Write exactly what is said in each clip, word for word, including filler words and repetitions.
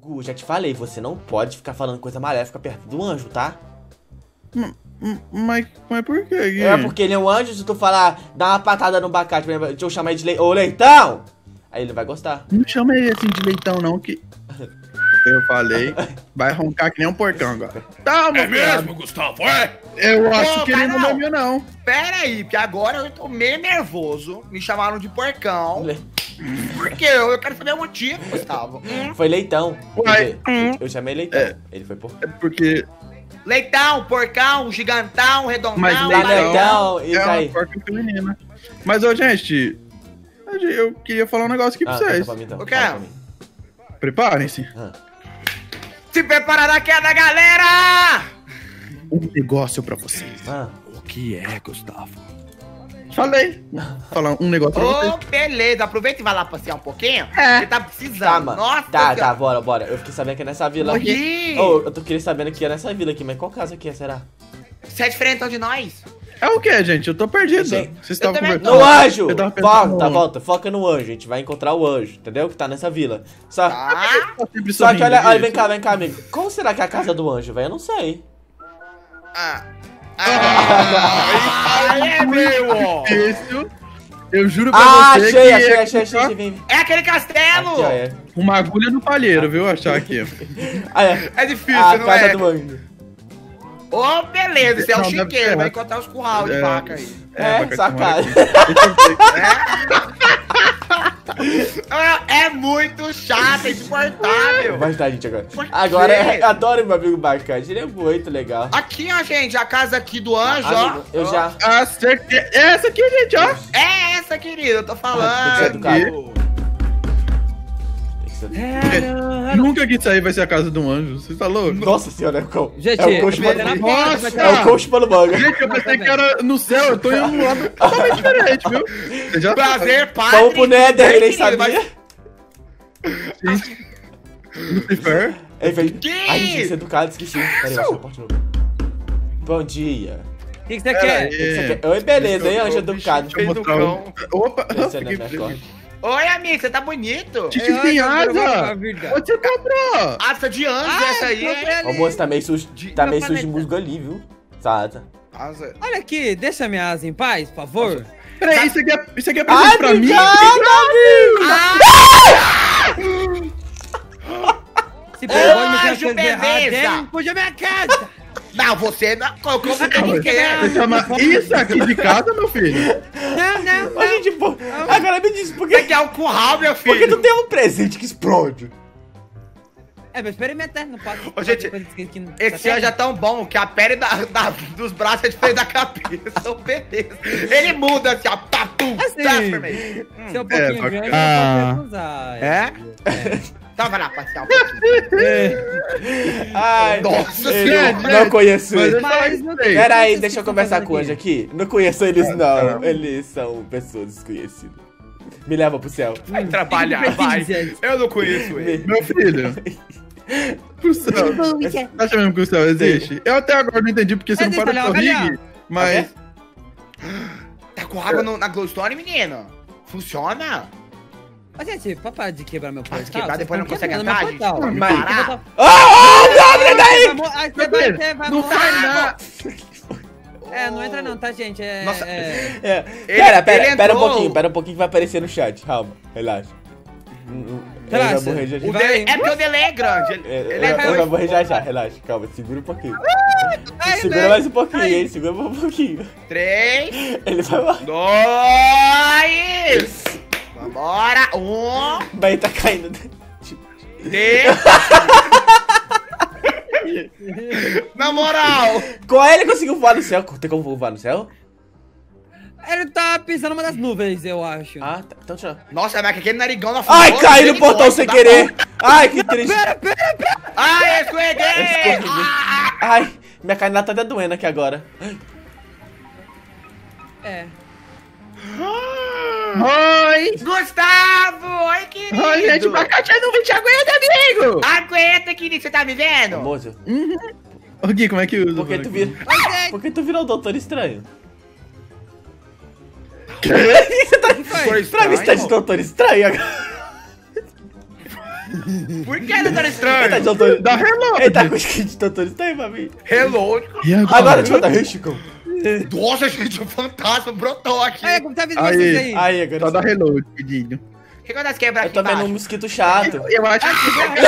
Gu, já te falei, você não pode ficar falando coisa maléfica perto do anjo, tá? M mas, mas por quê, Gui? É porque ele é um anjo, se tu falar, dá uma patada no abacate, deixa eu chamar ele de le... Ô, leitão! Aí ele vai gostar. Não chama ele assim de leitão, não, que... Eu falei, vai roncar que nem um porcão agora. Toma, É mesmo, Gustavo? É? Eu acho Pô, que ele cara, não é meu, não. Pera aí, porque agora eu tô meio nervoso. Me chamaram de porcão. Por quê? Eu eu quero saber o motivo, Gustavo. Hum? Foi leitão. Uai, Eu, hum. eu chamei leitão. É. Ele foi por... É porque Leitão, porcão, gigantão, redondão. Mas Tá leitão leitão e é cai. uma porca feminina. Mas, ô, gente, eu queria falar um negócio aqui pra Ah, vocês. conta pra mim, então. O quê? Fala pra mim. Preparem-se. Ah. Se prepara na queda, galera! Um negócio pra vocês. Ah. O que é, Gustavo? Falei. Falar um negócio pra Ô, vocês. beleza. Aproveita e vai lá passear um pouquinho. É. Você tá precisando. Tá, mano. Nossa, tá, senhora. tá, bora, bora. Eu fiquei sabendo que é nessa vila aqui. Morri. Ô, eu tô querendo sabendo que é nessa vila aqui, mas qual casa que é, será? Você é diferentão de nós? É o que, gente? Eu tô perdido. Gente, Vocês estavam também conversando. No anjo! Eu tava pensando Volta, no- volta, foca no anjo. A gente vai encontrar o anjo, entendeu? Que tá nessa vila. Só, Tá. Tá sempre só que sorrindo, olha, olha, gente. vem cá, vem cá, amigo. Como será que é a casa do anjo, velho? Eu não sei. Ah. Ah. Aí é meu, ó. Isso, eu juro pra Ah, você achei, que achei, é achei, achei, achei, vem. É aquele castelo. Aqui, ó, é. uma agulha no palheiro, viu? Achar aqui. Ah, é. É difícil, A não casa é? do anjo. Ô, beleza. Isso é um Não, deve chiqueiro. ser. Vai encontrar os curral de É. vaca aí. É, vaca de sacada. tomara aqui. Deixa eu ver. Ah, é muito chato, é insuportável. Vai estar, gente, agora. Por quê? Agora, eu adoro meu amigo Bacate. Ele é muito legal. Aqui, ó, gente, a casa aqui do anjo, Amigo, ó. eu já... Acertei. Essa aqui, gente, ó. É essa, querida, eu tô Tem que ser falando. educado. Tem que ser educado. Nunca que isso aí vai ser a casa de um anjo. Você tá louco? Nossa senhora, é o coach. Gente, é o coach eu pano... Nossa, É o coach pano manga. Gente, eu pensei que era no céu. Eu tô indo um lado totalmente diferente, viu? Você já Prazer, padre. Vamos pro Nether, ele nem Querido, sabia. mas- Gente. Lucifer. Ele fez... Que? Ai, gente, tem que ser educado, esqueci. Peraí, eu acho que eu porto de novo. Bom dia. O que, que você Pera quer? aí. O que você quer? Oi, beleza, hein, anjo educado. Deixa eu mostrar um... Opa, Esse é fiquei na minha feliz. costa. Oi, amigo, você tá bonito. Titi tem asa. Onde Onde você comprou? Asa de anjo essa aí, hein? Ô, moço, tá meio sujo, tá Meu meio sujo de planeta. musgo ali, viu? Sata. Asa. Olha aqui, deixa minha asa em paz, por favor. Peraí, isso aqui é, isso aqui é presente Ai, pra mim? Se pegou e me anjo, fez coisa errada, beleza. ele fugiu minha casa. Não, você não colocou o que Você quer. chama isso aqui de casa, meu filho? Não, não, Ô, não. gente, pô, agora me diz, por Você que, quer um curral, meu por que filho? tu tem um presente que explode? É, mas experimentar, não pode. Ô, gente, Esse anjo é tão bom que a pele da, da- dos braços é diferente da cabeça. Ô, beleza. Ele muda assim, ó. Patum, Assim. transformei. Se é um É, pouquinho pra grande, cá. eu posso usar. É? Então vai lá passear um pouquinho. Ai, Nossa eu senhora. não conheço Mas eles. eu Mas não tem. Pera aí, Vocês deixa eu estão conversar fazendo com o aqui? anjo aqui. Não conheço eles, É, não. não. Eles são pessoas desconhecidas. Me leva pro céu. Vai trabalhar, vai. Eu não conheço ele. Meu filho. O céu. Você acha mesmo que o céu existe? Eu até agora não entendi porque você não Existe, para de olha, sorrir, olha. Gui, mas... Tá com água no- na glowstone, menino? Funciona? Ô, gente, papai de quebrar meu portal. se quebrar, vocês depois não estão consegue quebrando entrar, meu gente? portal. Vamos Mas- parar. eu vou botar- Ah, oh, abre daí! Vai mo- Aí você Meu vai, filho, você vai não morrer. sai nada. É, não entra não, tá, gente? É. Nossa. é... É. Ele- Pera, pera, ele pera um entrou. pouquinho, pera um pouquinho que vai aparecer no chat. Calma, relaxa. Eu Relaxa. já morrer já já. O Vai. dele- é porque o dele é grande. Ele, É, ele eu, é eu já dois. morrer já já, relaxa. Calma, segura um pouquinho. Ai, Segura velho. mais um pouquinho, Ai. hein? Segura mais um pouquinho. Três, Ele vai morrer. dois. Vambora. Um, Vai tá caindo. três. Na moral. Qual é? Ele conseguiu voar no céu? Tem como voar no céu? Ele tá pisando numa das nuvens, eu acho. Ah, tá. Então tchau. Nossa, mas aquele narigão na Ai, fundo, caí no ele portão gosta, sem dá querer. bom. Ai, que triste. Pera, pera, pera! Ai, escorreguei. Escorreguei. Ai, minha canela tá até doendo aqui agora. É. Oi! Gustavo, oi, querido. Oi, gente, Bacate não vem te aguenta, amigo! Aguenta, querido, você tá me vendo? Famoso. Ô, Gui, como é que usa? Por que tu vira? Oi, gente! Por que tu virou o Doutor Estranho? Quê? Você tá... foi? Pra mim você tá de Doutor Estranho agora. Por que, doutor Ele tá Estranho? de doutor... Dá reload. Ele tá com skin de doutor Estranho, família. Reload. E Agora, deixa eu dar aí, Chico. Nossa, gente, o fantasma brotou aqui. Aí, como tá vindo Aí. vocês aí? Aí, agora... Só dá reload, pedido. O que acontece quebra Eu aqui tô vendo um embaixo? mosquito chato. Eu acho que...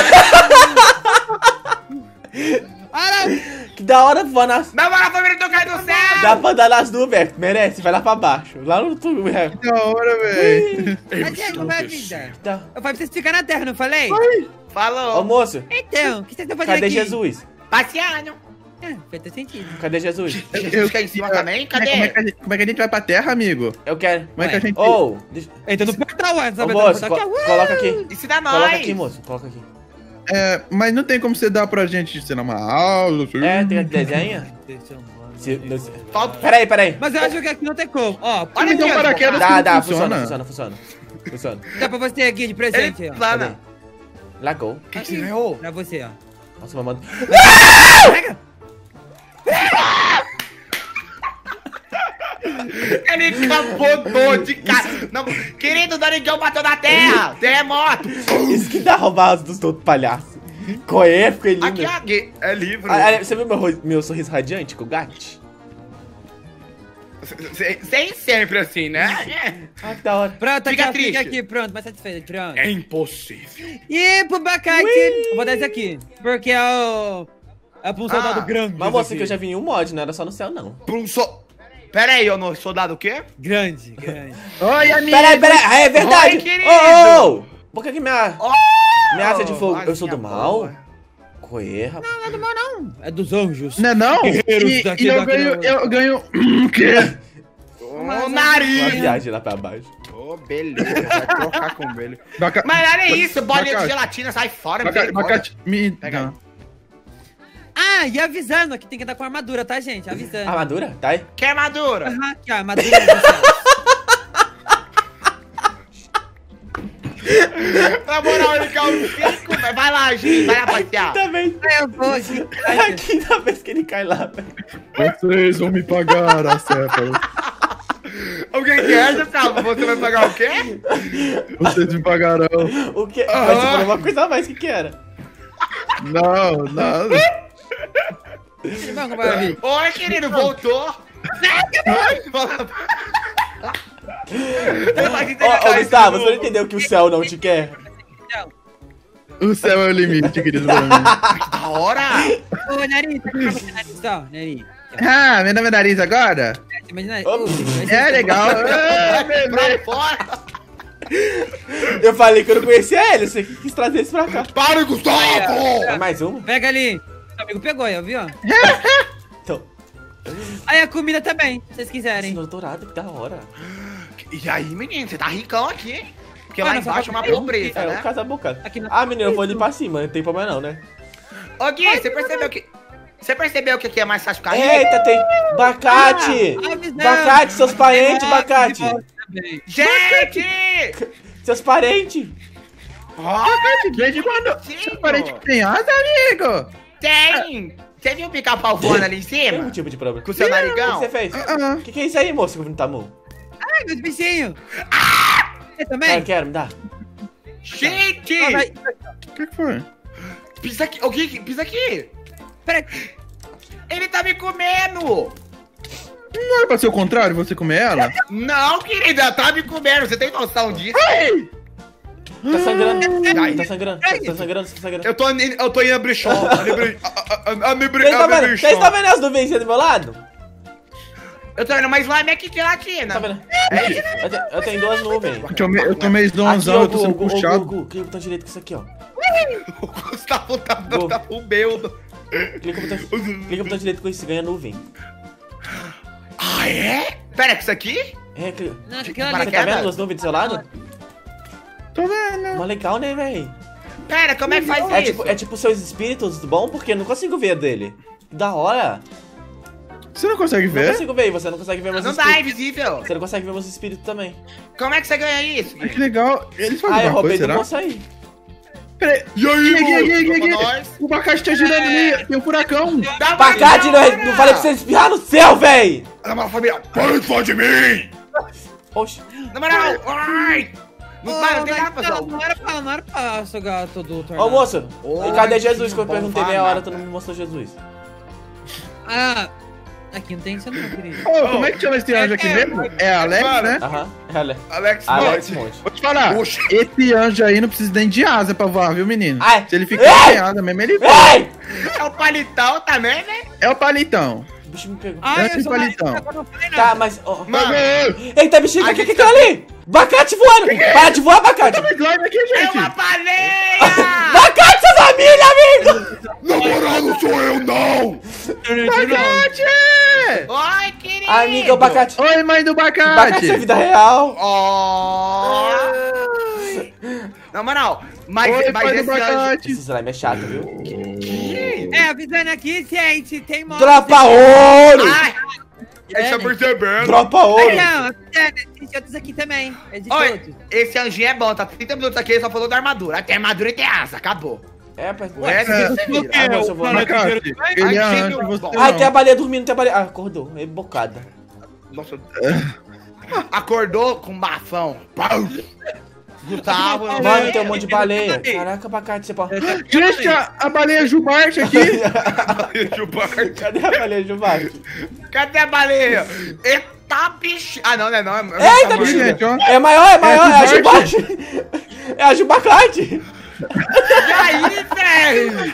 Ah, não! Que da hora voar nas... Meu mano, a família do cai do céu! Dá pra andar nas nuvens, merece, vai lá pra baixo. Lá no tubo, é. Da hora, velho. Mas é, como é a vida? Tá. Eu falei pra vocês ficarem na terra, não falei? Ô, Falou. moço, Então, o que vocês estão fazendo cadê aqui? Jesus? Passeando. É, fez todo sentido. Cadê Jesus? Jesus cai em cima também? Como é, como, é Cadê? que a gente, como é que a gente vai pra terra, amigo? Eu quero. Como é que a Ué. gente... Ô, deixa... Eita, no portal, ué, Ô, sabe? moço, No co- portal, aqui, coloca aqui. Ensina nós. Coloca aqui, moço, coloca aqui. É, mas não tem como você dar pra gente ensinar uma aula, assim? É, tem desenha? Deixa eu mano. Se- desse- Falta... Peraí, peraí. Mas eu acho que aqui não tem como. Ó, Olha Então, aqui, paraquedas Dá, que dá, não funciona, funciona. funciona, funciona. Funciona. dá pra você aqui de presente, Ele ó. plana. Lagou. O que que você ganhou? Pra você, ó. Nossa, mamãe. Ele capotou de cara. Não, querido, Daniel bateu na terra. Terremoto. Isso que dá roubar dos outros palhaços. Qual é? Ficou lindo. Aqui, aqui. É livro. Ah, ah, você viu meu, ro- meu sorriso radiante com o gato? Sem- Sem sempre assim, né? Ah, que da hora. Pronto, Fica aqui, ó, triste. fica aqui, pronto, mais satisfeito, pronto. É impossível. E pro Bacate, eu vou dar esse aqui, porque é o... É pra um soldado Ah, grande. Mas você aqui. que eu já vi em um mod, não era só no céu, não. Pra um so... Pera aí, eu não soldado o quê? Grande, grande. Oi, amigo! Peraí, peraí, ah, é verdade! Oi, querido. Ô, ô! Por que que minha, Oh, minha asa é de fogo? Eu sou do minha mal? boa. Coê, rapaz. Não é do mal, não. É dos anjos. Não é não? Guerreiros E, daqui, e eu, daqui, ganho, daqui. eu ganho... O quê? O Uma nariz. viagem lá pra baixo. Ô, beleza. Vai trocar com ele. Baca... Mas olha isso, bolinha de Bacate. gelatina, sai fora. Baca... misericórdia. Bacate, me... Pega Não. Ah, e avisando que tem que andar com armadura, tá, gente? Avisando. Armadura? Tá aí? Que armadura? Aham, aqui, ó, armadura dos céus. Na moral, ele caiu um cinco, mas vai lá, gente. Vai lá passear. Quinta vez. Eu vou aqui. É a quinta vez que ele cai lá, velho. Vocês vão me pagar, acéfalos. Alguém quer, Gustavo? Você vai pagar o quê? Vocês me pagarão. O que? Mas você falou uma coisa a mais, o que que era? Não, nada. Vamos comprar vídeo. Oi, querido, voltou. Ô, ô, Gustavo, você não entendeu que o céu não te quer? O céu é o limite, querido pra mim. Da hora! Ô, nariz, tá com você, nariz, só, nariz. Ah, meu nome é nariz agora? Você imagina? Ô, Ô, vai ser- É legal. Ah, Pra beleza. fora! Eu falei que eu não conhecia ele, você que quis trazer isso pra cá. Para, Gustavo! É mais uma? Pega ali. Seu amigo pegou aí, ó, viu? Então. Aí a comida também, se vocês quiserem. Cenoura dourada, que da hora. E aí, menino, você tá ricão aqui? Porque Mano, lá só embaixo é uma falta- pobreza, É, né? um casa bocado. Aqui na- Ah, menino, eu vou ali pra cima, não tem problema não, né? Ô, Gui, você percebeu que... Você percebeu que aqui é mais fácil ficar rico? Eita, tem bacate! Ah, avisando. Bacate, seus parentes, bacate! Também. Gente! Seus parentes! Ó, Desde quando? Sim, Seu parente pô. tem asa, amigo? tem! Você viu o pica-pau voando ali em Tem cima? um tipo de problema. Com o seu O que narigão? você fez? Ah, O que, que é isso aí, moço, que tá bom? Ai, meus bichinhos. Você Ah, também? quero, me dá. Gente! Ah, vai- o que que foi? Pisa aqui, ô Gui, pisa aqui! Pera, Ele tá me comendo! Não era pra ser o contrário, você comer ela? Não, querida, ela tá me comendo, você tem noção disso? Tá sangrando. Ai. Tá sangrando. Tá sangrando, tá sangrando. Eu tô, in- eu tô indo abrir chão. Abrir Vocês estão vendo? Vocês estão vendo as nuvens do meu lado? Eu tô indo, mas lá é que gelatina. Tá vendo? É isso. Eu tenho, eu tenho duas nuvens. Eu tomei, eu tomei Aqui, zonzão, ó, eu tô sendo Gu, Gu, puxado. Gu, Gu, clica o botão direito com isso aqui, ó. O Gustavo tá, Go. tá o meu. Clica o botão, clica o botão direito com isso e ganha nuvem. Ah, é? Pera, que isso aqui? É, clica. não, De- aquilo Você ali. tá paraquedas? vendo as nuvens do seu lado? Tô vendo. Mó legal, né, véi? Pera, como é que faz É isso? tipo, é tipo seus espíritos bom, porque eu não consigo ver dele. Da hora. Você não consegue Não ver? consigo ver, e você não consegue ver meus Não dá, é espíritos. invisível. Você não consegue ver meus espíritos também. Como é que você ganha isso? Ah, que legal. Eles fazem Ah, eu alguma roubei coisa, do será? moço aí. Peraí. E aí, Aqui, aqui, aqui, moço? aqui, Vamos aqui. nós. O Bacate tá girando ali, tem um furacão. Dá Bacate, não, mais não falei pra você espirrar no céu, véi! Na moral, família. Para de falar de mim! Oxi. Na moral, ai. Não, Ô, mas não tem mas nada pra fazer. não, não era pra, não era pra sugar todo o tornado. Ô, moço, Ô, e cadê que Jesus? Que eu bom perguntei meia hora, tu nada. não me mostrou Jesus. Ah, aqui não tem isso não, querido. Ô, como é que chama esse anjo aqui mesmo? É Alex, né? Aham, Ale- Alex Alex Monte. Monte. Vou te falar, Oxe. esse anjo aí não precisa nem de asa pra voar, viu, menino? Ai. Se ele ficar Ei! sem asa mesmo, ele voa. Ei! É o palitão também, né? É o palitão. O bicho me pegou. Ai, Desce eu sou o mais- palitão. eu não falei Tá, nada. mas... ó, Mano, Eita, bexiga, A o que gente que tá ali? Abacate voando! Para de voar, abacate! Tá slime aqui, é gente. uma baleia! Abacate, sua família, amigo! Na moral, não sou eu, não! Abacate! Oi, querido! Amiga, o abacate. Oi, mãe do Abacate é abacate. vida real. Ó! Na moral, mas, Oi, mas pai do esse anjo... abacate. Esse slime é chato, viu? É, avisando aqui, gente, tem moto. Dropa ouro! Ai! Esse é percebendo. Dropa Ai, ouro! não, é, tem outros aqui também. É de Oi, todos. esse anjinho é bom, tá trinta minutos aqui, ele só falou da armadura. Tem armadura e tem asa, acabou. É, pai. O resto É. você vira. Ah, moço, eu vou... Abacate, ele é Ai, anjo, gente, você bom. Ai, não. tem a baleia dormindo, tem a baleia... Ah, acordou. É bocada. Nossa. Acordou com um bafão. Pau. Gustavo. Mano, tem um monte de baleia. Caraca, abacate, você pode... Gente, a, a baleia Jubarte aqui. Cadê a baleia de baixo? Cadê a baleia? Eita, bicho. Ah, não, não é não. É, Eita, tamanho. bexiga! gente, ó. É maior, é maior, é a Jubarte. jubarte! É a jubacate! E aí, velho?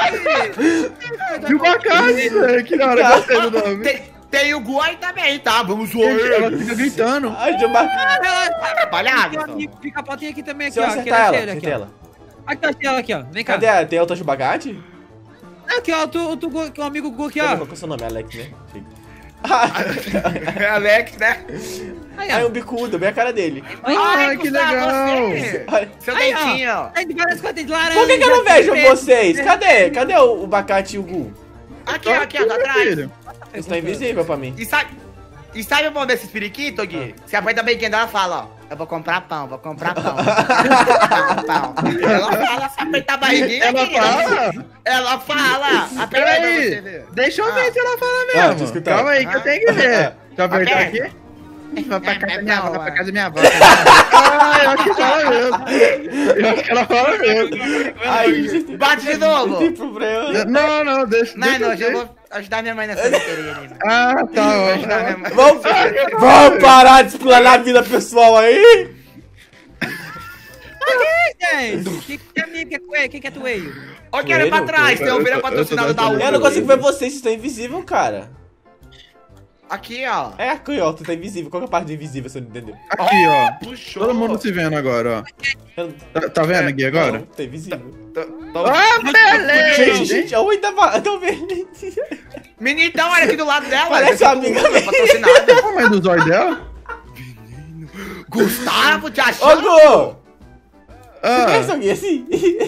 Jubacate, velho. Que da hora, gostei do nome. Tem, tem o Gu aí também, tá? Vamos zoar Gente, ela ele. fica gritando. A jubacate! Atrapalhado. Tem um amigo, fica a potinha aqui também, aqui, Se eu ó. Aqui, acertar ela, aqui, acertei ó. ela. Aqui, ó, ela aqui, ó. Vem cá. Cadê a... Tem outra jubacate? Aqui, ó, tu, tu, tu, o amigo Gu aqui, ó. Qual é o seu nome? Alex, né? É Alex, né? Aí, Aí ó. um bicudo, bem a cara dele. Ai, que Gustavo, legal. você. Ai, Seu Aí, ó. dentinho, ó. Tem várias coisas de laranja. por que, que eu não vejo preto. vocês? Cadê? Cadê o, o abacate e o Gu? Aqui, ó, aqui, ó, tá atrás. Filho. Eles estão invisíveis pra mim. E sabe, e sabe o bom desses periquitos, Gui? Você aperta bem quem dela e fala, ó. Eu vou comprar pão, vou comprar pão. Vou comprar pão. Ela fala, se apertar a barriguinha, Ela querida. fala? Ela fala. Aperta aí pra você Peraí, ver. deixa eu ver Ah. se ela fala Ah, deixa eu mesmo. escutar. Calma aí que eu tenho que ver. Deixa eu apertar Aperta. aqui. Vai pra casa da minha avó, vai pra casa da minha avó. Ah, Ah, eu acho que fala mesmo. Eu acho que ela fala mesmo. Ai, Bate de novo. Tem problema. Não, não, deixa. Não, deixa não, eu hoje eu ver. vou ajudar minha mãe nessa loteria ali, mano. Ah, tá, Ajudar minha ó. mãe. Vamos, vamos parar de explanar a vida pessoal aí? Gente, que que é amigo? Que é Quem que é tu aí? Ó, quero ir pra Coelho, trás, tem um eu- vídeo eu- patrocinado eu tô da dando- Eu U. não consigo ver vocês, vocês estão invisíveis, cara. Aqui, ó. É aqui, ó, tu tá invisível. Qual que é a parte do invisível, você não entendeu? Aqui, ó. Puxou. Todo mundo se vendo agora, ó. Eu- Tá, tá vendo aqui agora? Não, tá invisível. Ah, beleza! Gente, gente, oi, tá va- tô vendo. Menino, então, olha aqui do lado dela. Parece esse uma é amiga tudo minha. patrocinado. Qual é do zóio dela? Gustavo, te Ô, achando? Gu! Você Ah, conhece alguém assim?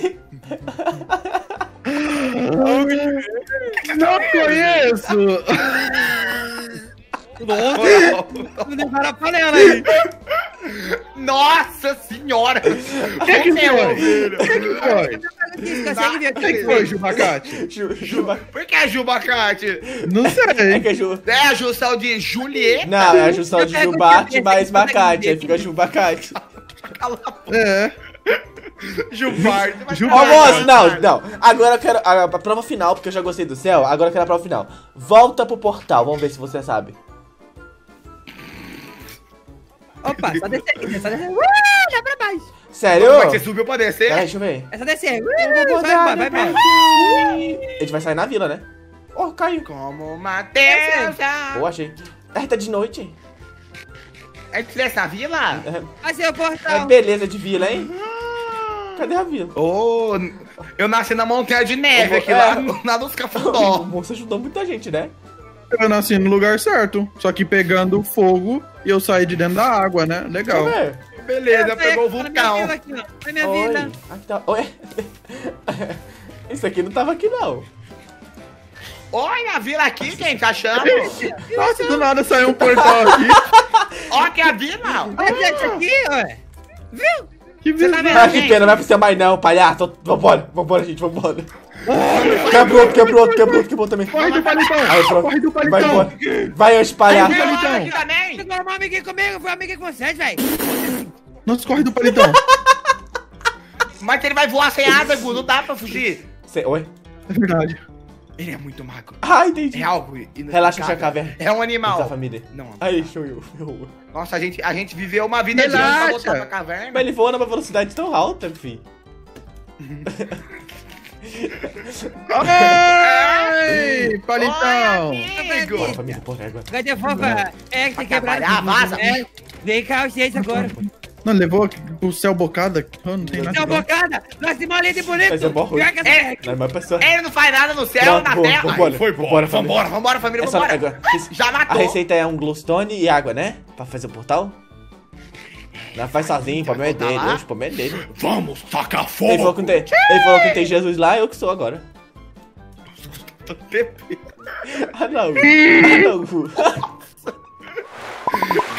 não conheço! Tu levaram a panela aí. Nossa senhora! O que que foi? O que que foi? Você consegue ver O que que aqui? foi, Jubacate? Ju- Juba... Por que é Jubacate? Não É sei. que é Ju... É a junção de Julieta? Não, é a junção de Eu pego Jubarte aqui, mais eu pego Bacate. aqui. Aí fica Jubacate. É. Jubar. Ô, moço, não, não. Agora eu quero a, a prova final, porque eu já gostei do céu. Agora eu quero a prova final. Volta pro portal, vamos ver se você sabe. Opa, só descer aqui, só descer. Uh, dá pra baixo. Sério? Como é que você subiu pra descer? Peraí, deixa eu ver. É só descer. Uh, vai, vai, vai, vai. A gente vai sair na vila, né? Oh, caiu. Como uma deusa. Boa, achei. É, tá de noite. A gente desce na vila? Vai ser o É portal. beleza de vila, hein? Cadê a vila? Ô, eu nasci na montanha de neve Eu aqui, vou- lá, é. no- lá nos O Cafundó. moço ajudou muita gente, né? Eu nasci no lugar certo. Só que pegando fogo e eu saí de dentro da água, né? Legal. Deixa eu ver. Beleza, pegou o Tá na minha vulcão. vila aqui, ó. Foi minha Oi. vida. Aqui tá... Oi. Isso aqui não tava aqui, não. Olha a vila aqui, gente, achamos. Nossa, do nada saiu um portal aqui. Ó que a vila. Olha esse aqui, ué. Viu? Que Você tá bizarro. vendo? Ah, que pena, não vai pra ser mais não, palhaço. Vambora, vambora, gente, vambora. Quebrou outro, quebrou outro, quebrou outro, quebrou também. Corre do palitão. Aí, pronto. Corre do Vai palitão. embora. Vai, anjo palhaço. Tem Aí, uma então. aqui também. Chegou uma amiguinha comigo, foi uma amiguinha com vocês, velho. Nos corre do Palitão. Mas ele vai voar sem asa, Gu, não dá pra fugir. Cê- Oi? É verdade. Ele é muito magro. Ah, entendi. É algo inexplicável. Relaxa, Chacaver. É um animal. Da família. Não. Aí, show eu. eu. Nossa, a gente, a gente viveu uma vida de Relaxa. anos pra voltar pra caverna. Mas ele voa numa velocidade tão alta, fi. Ei, Palitão. Amigo. Bora, família, porra, agora. Cadê fofa? É que tem quebrado. trabalhar, vaza. É, vem cá, vocês agora. Não, levou o céu bocada. Oh, não tem nada. Não, bocada! Nós se malha de bonito! Mas é bom ruim. Pior que essa- É, Não, mas pessoa. ele não faz nada no céu, Pronto, na boa, terra. vambora. Foi Vambora, bom. família. Vambora, vambora, família, Essa- vambora. agora, Já A matou. receita é um glowstone e água, né? Pra fazer o portal. Não faz sozinho, o problema é dele. lá? Oxe, o problema é dele. Vamos tacar Ele falou, fogo. que não tem, ele falou que não tem Jesus lá, eu que sou agora. Ah, não. Ah, não.